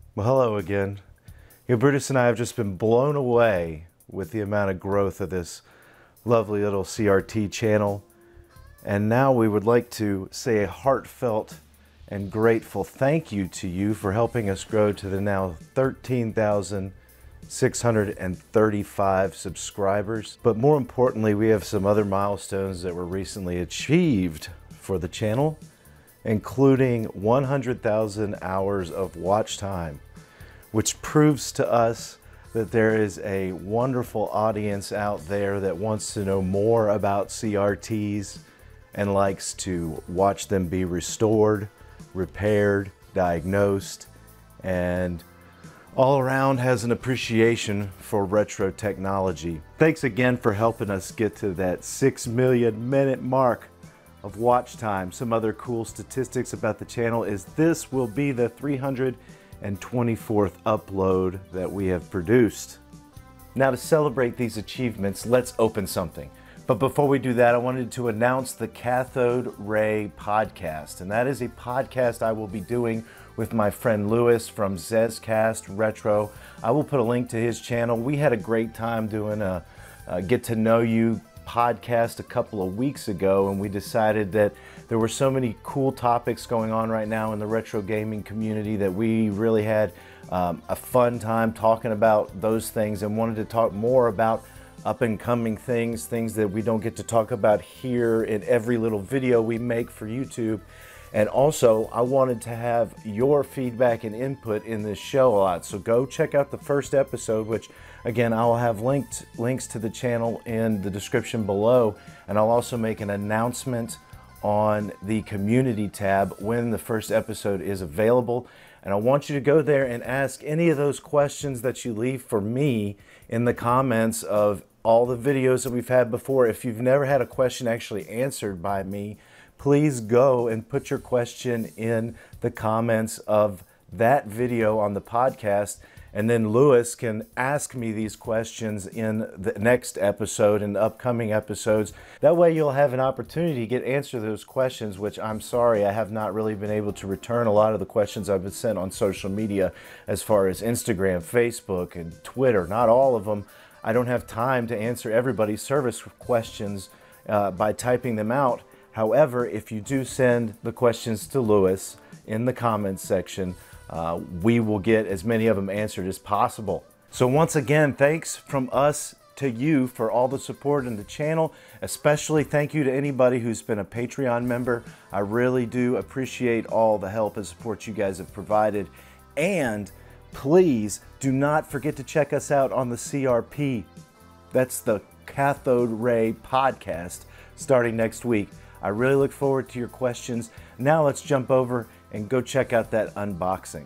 Well, hello again. Brutus and I have just been blown away with the amount of growth of this lovely little CRT channel. And now we would like to say a heartfelt and grateful thank you to you for helping us grow to the now 13,635 subscribers. But more importantly, we have some other milestones that were recently achieved for the channel, including 100,000 hours of watch time, which proves to us that there is a wonderful audience out there that wants to know more about CRTs and likes to watch them be restored, repaired, diagnosed, and all around has an appreciation for retro technology. Thanks again for helping us get to that 6 million minute mark of watch time. Some other cool statistics about the channel is this will be the 324th upload that we have produced. Now, to celebrate these achievements, let's open something. But before we do that, I wanted to announce the Cathode Ray Podcast. And that is a podcast I will be doing with my friend Lewis from Zez Retro. I will put a link to his channel. We had a great time doing a get to know you podcast a couple of weeks ago, and we decided that there were so many cool topics going on right now in the retro gaming community that we really had a fun time talking about those things, and wanted to talk more about up and coming things that we don't get to talk about here in every little video we make for YouTube. And also, I wanted to have your feedback and input in this show a lot. So go check out the first episode, which again, I'll have links to the channel in the description below. And I'll also make an announcement on the community tab when the first episode is available. And I want you to go there and ask any of those questions that you leave for me in the comments of all the videos that we've had before. If you've never had a question actually answered by me, please go and put your question in the comments of that video on the podcast, and then Lewis can ask me these questions in the next episode and upcoming episodes. That way you'll have an opportunity to answer those questions, which I'm sorry, I have not really been able to return a lot of the questions I've been sent on social media as far as Instagram, Facebook, and Twitter. Not all of them. I don't have time to answer everybody's service questions by typing them out. However, if you do send the questions to Lewis in the comments section, we will get as many of them answered as possible. So once again, thanks from us to you for all the support in the channel. Especially thank you to anybody who's been a Patreon member. I really do appreciate all the help and support you guys have provided. And please do not forget to check us out on the CRP. That's the Cathode Ray Podcast, starting next week. I really look forward to your questions. Now let's jump over and go check out that unboxing.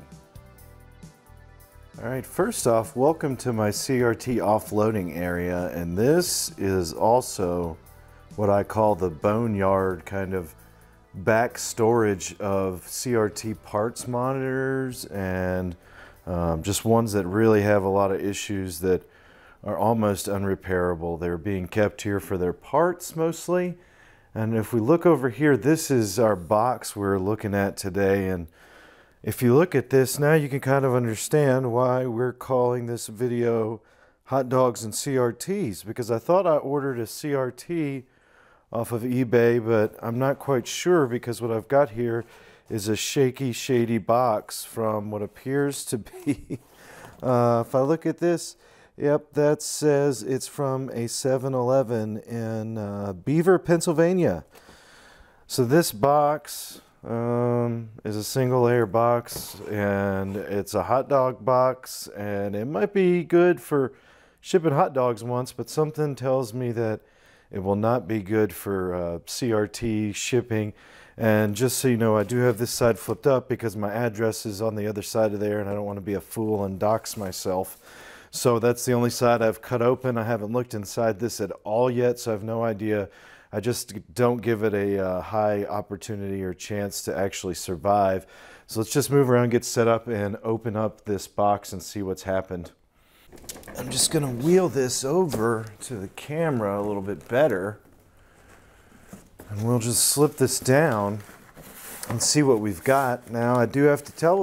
All right, first off, welcome to my CRT offloading area. And this is also what I call the boneyard kind of back storage of CRT parts monitors, and just ones that really have a lot of issues that are almost unrepairable. They're being kept here for their parts mostly. And if we look over here, this is our box we're looking at today. And if you look at this, now you can kind of understand why we're calling this video Hot Dogs and CRTs, because I thought I ordered a CRT off of eBay, but I'm not quite sure, because what I've got here is a shaky, shady box from what appears to be, if I look at this, yep, that says it's from a 7-Eleven in Beaver, Pennsylvania. So this box is a single layer box, and it's a hot dog box, and it might be good for shipping hot dogs once, but something tells me that it will not be good for CRT shipping. And just so you know, I do have this side flipped up because my address is on the other side of there, and I don't want to be a fool and dox myself. So that's the only side I've cut open. I haven't looked inside this at all yet, so I have no idea. I just don't give it a high opportunity or chance to actually survive. So let's just move around, get set up, and open up this box and see what's happened. I'm just going to wheel this over to the camera a little bit better. And we'll just slip this down and see what we've got. Now, I do have to tell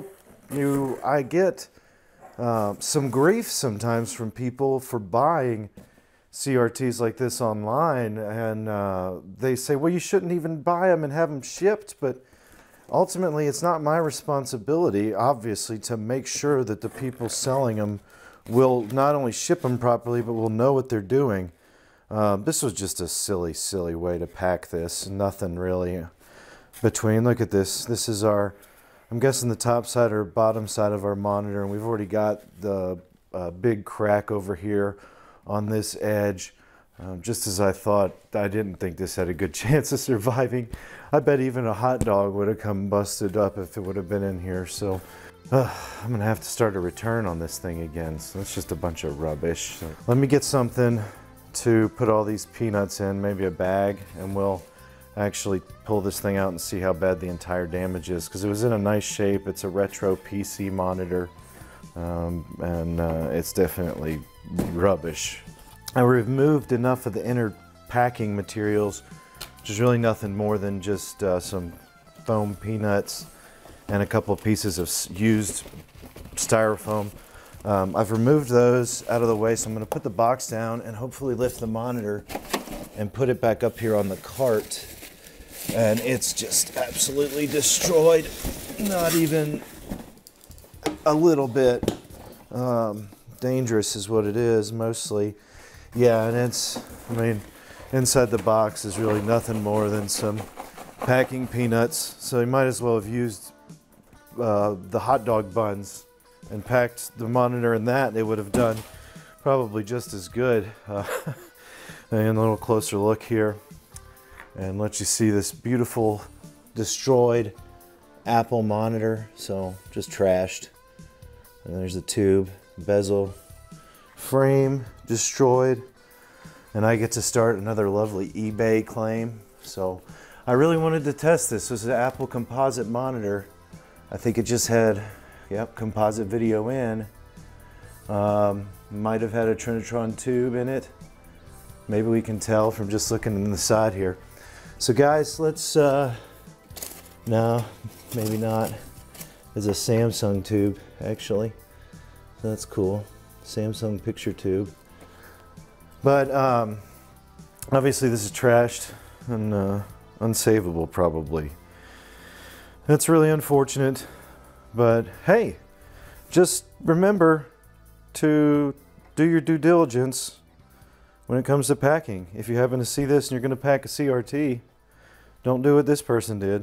I get some grief sometimes from people for buying CRTs like this online, and they say, well, you shouldn't even buy them and have them shipped, but ultimately it's not my responsibility, obviously, to make sure that the people selling them will not only ship them properly, but will know what they're doing. This was just a silly way to pack this. Nothing really between. Look at this. This is our, I'm guessing, the top side or bottom side of our monitor, and we've already got the big crack over here on this edge. Just as I thought. I didn't think this had a good chance of surviving. I bet even a hot dog would have come busted up if it would have been in here. So I'm gonna have to start a return on this thing again. So it's just a bunch of rubbish. So let me get something to put all these peanuts in, maybe a bag, and we'll actually pull this thing out and see how bad the entire damage is, because it was in a nice shape. It's a retro PC monitor, and it's definitely rubbish. I removed enough of the inner packing materials, which is really nothing more than just some foam peanuts and a couple of pieces of used styrofoam. I've removed those out of the way, so I'm going to put the box down and hopefully lift the monitor and put it back up here on the cart. And it's just absolutely destroyed. Not even a little bit. Dangerous is what it is, mostly. Yeah, and it's, I mean, inside the box is really nothing more than some packing peanuts. So you might as well have used the hot dog buns and packed the monitor in that. It would have done probably just as good. And a little closer look here, and let you see this beautiful destroyed Apple monitor. So just trashed. And there's the tube, bezel, frame destroyed, and I get to start another lovely eBay claim. So I really wanted to test this. This is an Apple Composite monitor. I think it just had, yep, composite video in. Might have had a Trinitron tube in it. Maybe we can tell from just looking in the side here. So guys, let's, no, maybe not. There's a Samsung tube, actually. That's cool. Samsung picture tube. But obviously this is trashed and unsavable probably. That's really unfortunate, but hey, just remember to do your due diligence when it comes to packing. If you happen to see this and you're going to pack a CRT, don't do what this person did.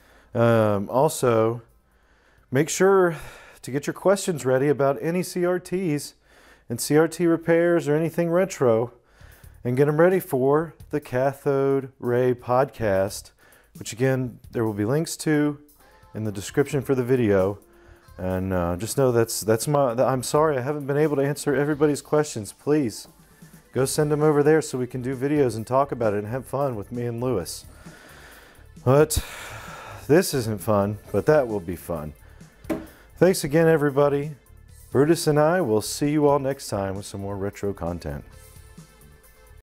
Also, make sure to get your questions ready about any CRTs and CRT repairs or anything retro, and get them ready for the Cathode Ray Podcast, which again, there will be links to in the description for the video. And just know I'm sorry I haven't been able to answer everybody's questions. Please go send them over there so we can do videos and talk about it and have fun with me and Lewis. But this isn't fun, but that will be fun. Thanks again, everybody. Brutus and I will see you all next time with some more retro content.